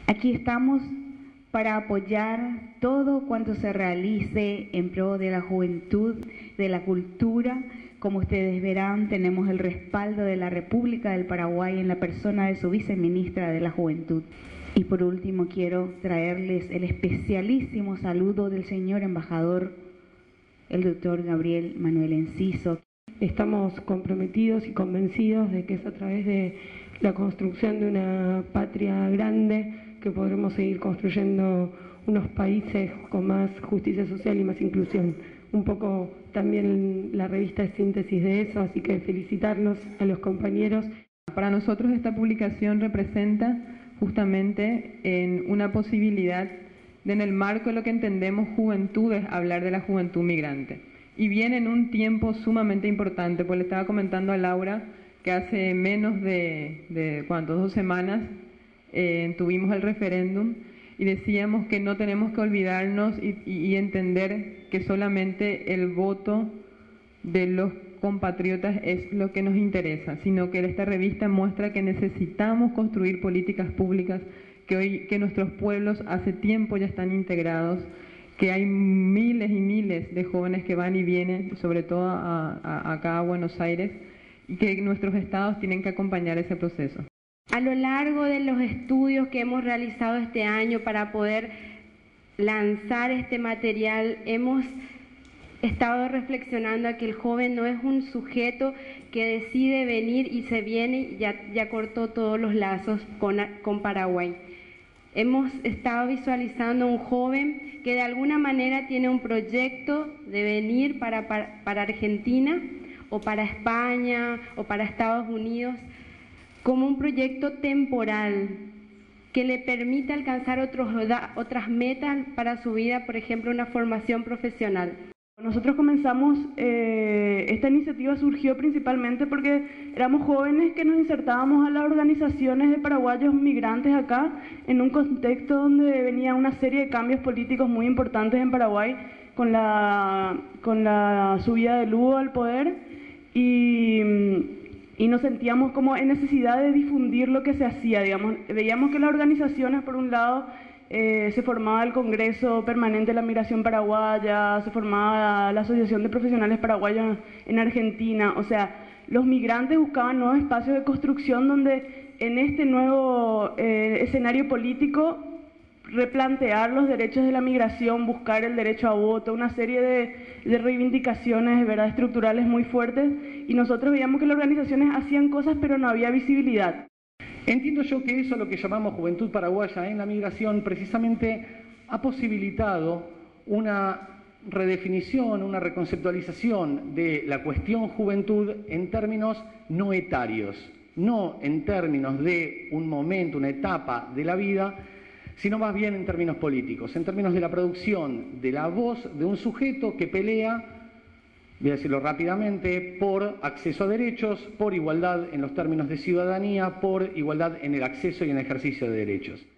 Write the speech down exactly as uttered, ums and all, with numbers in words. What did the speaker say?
Aquí estamos para apoyar todo cuanto se realice en pro de la juventud, de la cultura. Como ustedes verán, tenemos el respaldo de la República del Paraguay en la persona de su viceministra de la Juventud. Y por último, quiero traerles el especialísimo saludo del señor embajador, el doctor Gabriel Manuel Enciso. Estamos comprometidos y convencidos de que es a través de la construcción de una patria grande que podremos seguir construyendo unos países con más justicia social y más inclusión. Un poco también la revista es síntesis de eso, así que felicitarlos a los compañeros. Para nosotros esta publicación representa justamente en una posibilidad de, en el marco de lo que entendemos juventud, es hablar de la juventud migrante. Y viene en un tiempo sumamente importante, pues le estaba comentando a Laura que hace menos de, de ¿cuántos? dos semanas eh, tuvimos el referéndum y decíamos que no tenemos que olvidarnos y, y, y entender que solamente el voto de los compatriotas es lo que nos interesa, sino que esta revista muestra que necesitamos construir políticas públicas, que hoy que nuestros pueblos hace tiempo ya están integrados, que hay miles y miles de jóvenes que van y vienen, sobre todo a, a, acá a Buenos Aires, y que nuestros estados tienen que acompañar ese proceso. A lo largo de los estudios que hemos realizado este año para poder lanzar este material, hemos estado reflexionando a que el joven no es un sujeto que decide venir y se viene y ya, ya cortó todos los lazos con, con Paraguay. Hemos estado visualizando un joven que de alguna manera tiene un proyecto de venir para, para, para Argentina o para España o para Estados Unidos como un proyecto temporal que le permite alcanzar otros, otras metas para su vida, por ejemplo, una formación profesional. Nosotros comenzamos, eh, esta iniciativa surgió principalmente porque éramos jóvenes que nos insertábamos a las organizaciones de paraguayos migrantes acá, en un contexto donde venía una serie de cambios políticos muy importantes en Paraguay, con la, con la subida de Lugo al poder, y, y nos sentíamos como en necesidad de difundir lo que se hacía, digamos. Veíamos que las organizaciones, por un lado, Eh, se formaba el Congreso Permanente de la Migración Paraguaya, se formaba la Asociación de Profesionales Paraguayos en Argentina. O sea, los migrantes buscaban nuevos espacios de construcción donde en este nuevo eh, escenario político replantear los derechos de la migración, buscar el derecho a voto, una serie de, de reivindicaciones, ¿verdad?, estructurales muy fuertes, y nosotros veíamos que las organizaciones hacían cosas pero no había visibilidad. Entiendo yo que eso, lo que llamamos Juventud Paraguaya en la Migración, precisamente ha posibilitado una redefinición, una reconceptualización de la cuestión juventud en términos no etarios, no en términos de un momento, una etapa de la vida, sino más bien en términos políticos, en términos de la producción de la voz de un sujeto que pelea, voy a decirlo rápidamente, por acceso a derechos, por igualdad en los términos de ciudadanía, por igualdad en el acceso y en el ejercicio de derechos.